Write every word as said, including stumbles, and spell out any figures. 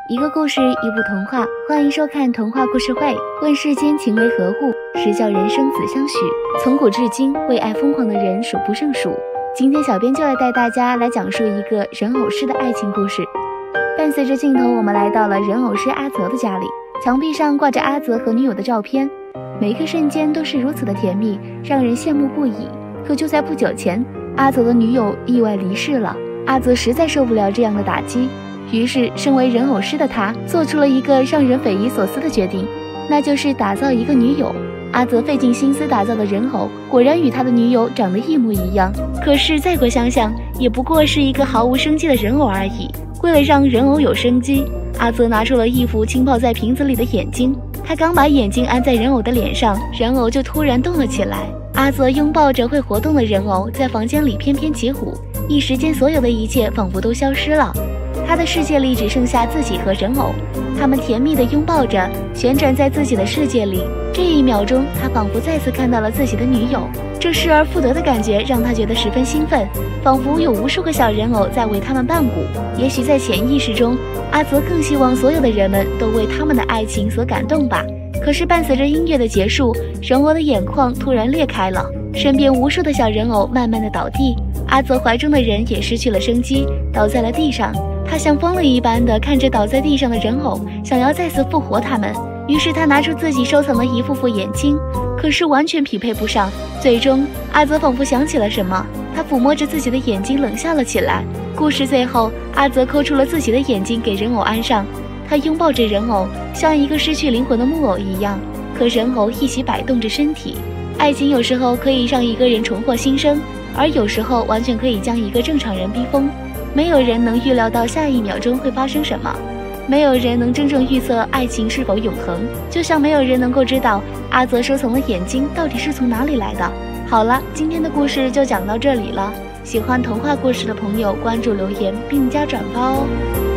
一个故事，一部童话，欢迎收看童话故事会。问世间情为何物，实教人生死相许。从古至今，为爱疯狂的人数不胜数。今天小编就来带大家来讲述一个人偶师的爱情故事。伴随着镜头，我们来到了人偶师阿泽的家里，墙壁上挂着阿泽和女友的照片，每一个瞬间都是如此的甜蜜，让人羡慕不已。可就在不久前，阿泽的女友意外离世了，阿泽实在受不了这样的打击。于是身为人偶师的他做出了一个让人匪夷所思的决定，那就是打造一个女友。阿泽费尽心思打造的人偶果然与他的女友长得一模一样，可是再过想想，也不过是一个毫无生机的人偶而已。为了让人偶有生机，阿泽拿出了一副浸泡在瓶子里的眼睛，他刚把眼睛安在人偶的脸上，人偶就突然动了起来。阿泽拥抱着会活动的人偶，在房间里翩翩起舞，一时间所有的一切仿佛都消失了。他的世界里只剩下自己和人偶，他们甜蜜地拥抱着，旋转在自己的世界里。这一秒钟，他仿佛再次看到了自己的女友，这失而复得的感觉让他觉得十分兴奋，仿佛有无数个小人偶在为他们伴舞。也许在潜意识中，阿泽更希望所有的人们都为他们的爱情所感动吧。可是伴随着音乐的结束，人偶的眼眶突然裂开了，身边无数的小人偶慢慢的倒地，阿泽怀中的人也失去了生机，倒在了地上。他像疯了一般的看着倒在地上的人偶，想要再次复活他们。于是他拿出自己收藏的一副副眼睛，可是完全匹配不上。最终阿泽仿佛想起了什么，他抚摸着自己的眼睛冷笑了起来。故事最后，阿泽抠出了自己的眼睛给人偶安上，他拥抱着人偶，像一个失去灵魂的木偶一样，和人偶一起摆动着身体。爱情有时候可以让一个人重获新生，而有时候完全可以将一个正常人逼疯。没有人能预料到下一秒钟会发生什么，没有人能真正预测爱情是否永恒，就像没有人能够知道阿泽收藏的眼睛到底是从哪里来的。好了，今天的故事就讲到这里了，喜欢童话故事的朋友关注留言并加转发哦。